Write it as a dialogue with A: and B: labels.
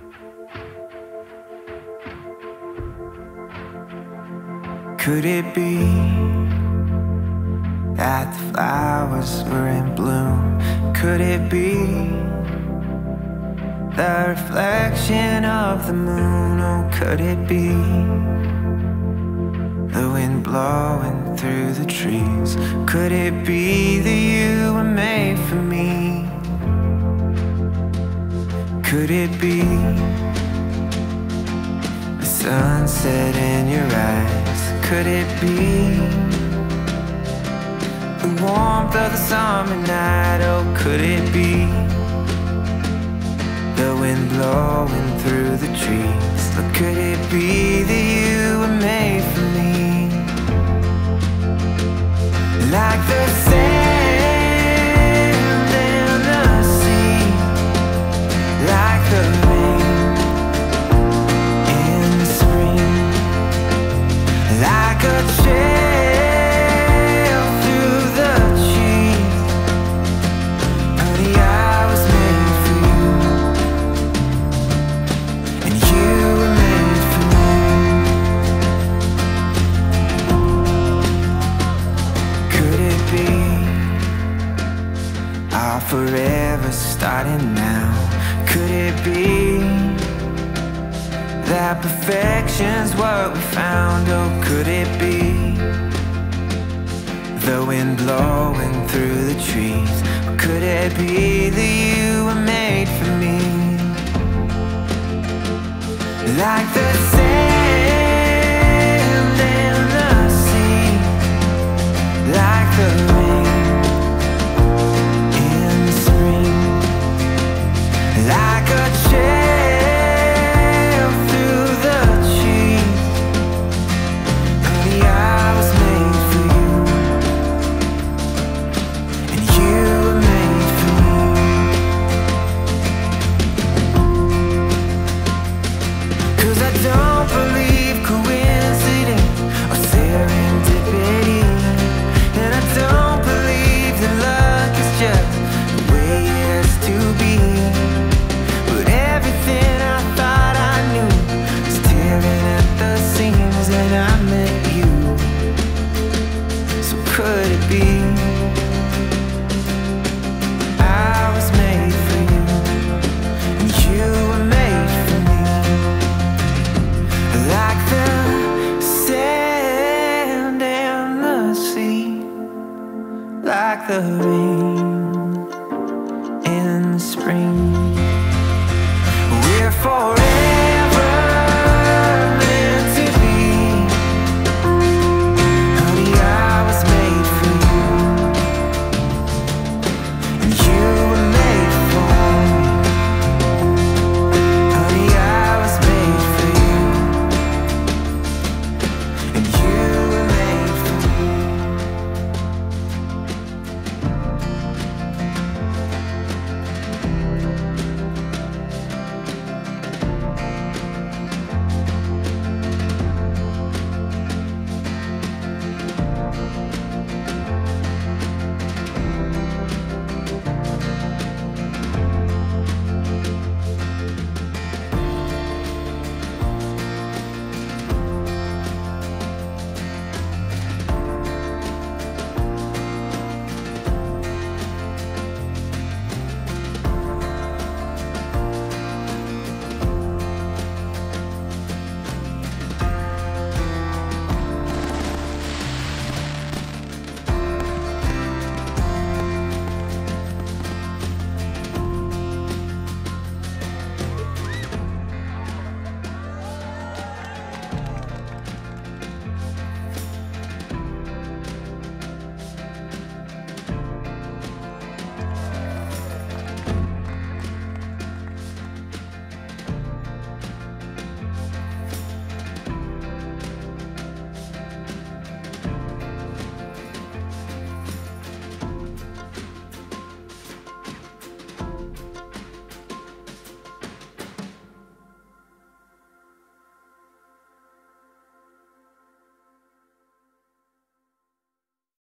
A: Could it be that the flowers were in bloom? Could it be the reflection of the moon? Oh, could it be the wind blowing through the trees? Could it be that you were made for me? Could it be the sunset in your eyes? Could it be the warmth of the summer night? Oh, could it be the wind blowing through the trees? Or could it be that you were made for me? Like the sand in the sea, like the rain in the spring, like a trail through the trees. Honey, I was made for you, and you were made for me. Could it be our forever starting now? Could it be that perfection's what we found? Oh, could it be the wind blowing through the trees? Or could it be that you were made for